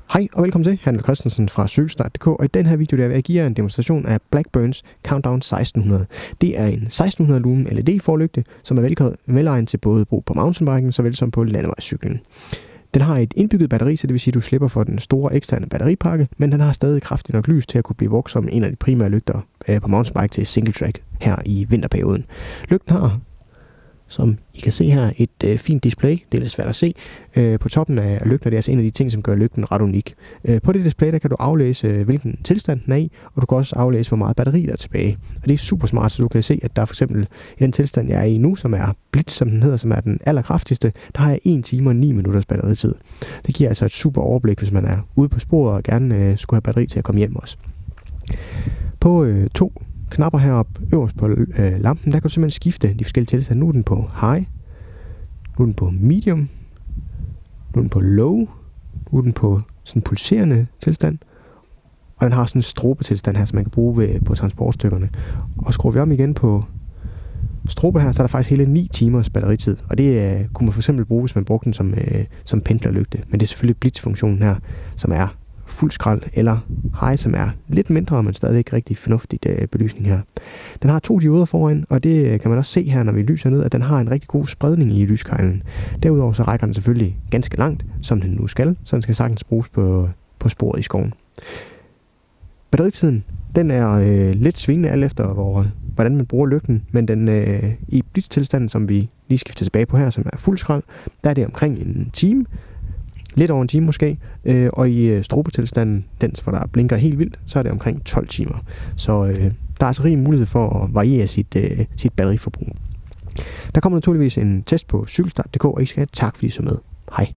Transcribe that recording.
Hej og velkommen til, Handel Christensen fra Cykelstart.dk, og i den her video der vil jeg give jer en demonstration af Blackburns Countdown 1600. Det er en 1600 lumen LED-forlygte, som er velegnet til både brug på mountainbiken, såvel som på landevejscyklen. Den har et indbygget batteri, så det vil sige, at du slipper for den store eksterne batteripakke, men den har stadig kraftigt nok lys til at kunne blive brugt som en af de primære lygter på mountainbike til single track her i vinterperioden. Lygten har, som I kan se her, et fint display. Det er lidt svært at se. På toppen af lygten, det er altså en af de ting, som gør lygten ret unik. På det display, der kan du aflæse, hvilken tilstand den er i, og du kan også aflæse, hvor meget batteri der er tilbage. Og det er super smart, så du kan se, at der for eksempel i den tilstand, jeg er i nu, som er Blitz, som den hedder, som er den allerkraftigste, der har jeg 1 time og 9 minutters batteritid. Det giver altså et super overblik, hvis man er ude på sporet og gerne skulle have batteri til at komme hjem også. På to knapper heroppe øverst på lampen, der kan du simpelthen skifte de forskellige tilstande. Nu er den på high, nu er den på medium, nu er den på low, nu er den på sådan en pulserende tilstand, og den har sådan en strobetilstand her, som man kan bruge på transportstykkerne. Og skruer vi om igen på strobe her, så er der faktisk hele 9 timers batteritid, og det kunne man for eksempel bruge, hvis man brugte den som pendlerlygte. Men det er selvfølgelig Blitz-funktionen her, som er fuld skrald, eller high, som er lidt mindre, men stadigvæk rigtig fornuftigt belysning her. Den har 2 dioder foran, og det kan man også se her, når vi lyser ned, at den har en rigtig god spredning i lyskejlen. Derudover så rækker den selvfølgelig ganske langt, som den nu skal, så den skal sagtens bruges på sporet i skoven. Batteritiden, den er lidt svingende alt efter, hvordan man bruger lygten, men den i Blitz-tilstanden, som vi lige skifter tilbage på her, som er fuld skrald, der er det omkring en time, lidt over en time måske, og i strobetilstanden, den hvor der blinker helt vildt, så er det omkring 12 timer. Så der er altså rig mulighed for at variere sit batteriforbrug. Der kommer naturligvis en test på Cykelstart.dk, og I skal have tak fordi I så med. Hej.